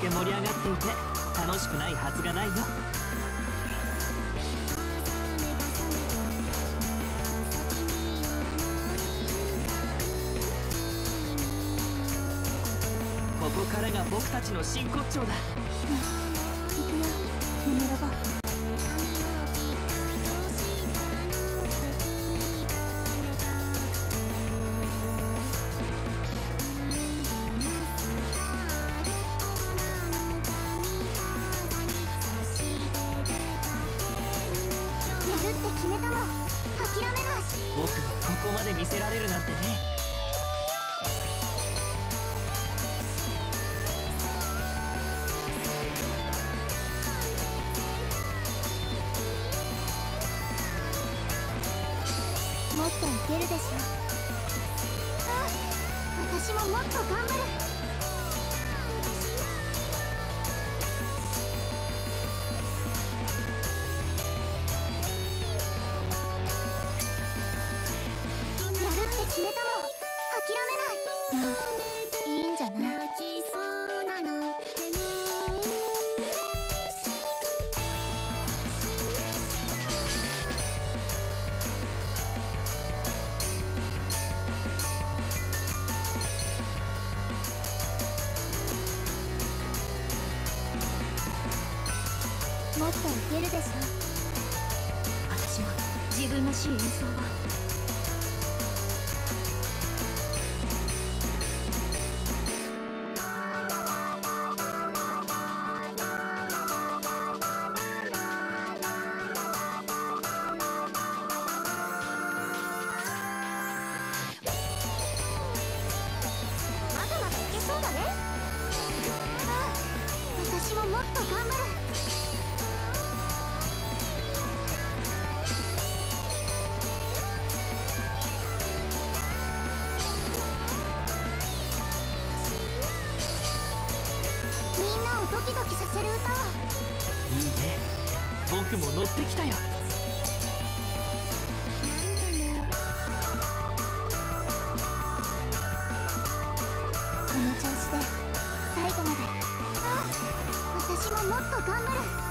で盛り上がっていて楽しくないはずがないよ。ここからが僕たちの真骨頂だ。 行くよ、ミネロバ。決めたもん、諦めない。 僕がここまで見せられるなんてね。 もっといけるでしょ。ああ、私ももっと頑張る。決めたもん、諦めない。まあ、いいんじゃない。もっといけるでしょ。私も自分らしい演奏を。私ももっと頑張る。みんなをドキドキさせる歌を。 いいね、僕も乗ってきたよ。 この調子で最後まで。私ももっと頑張る。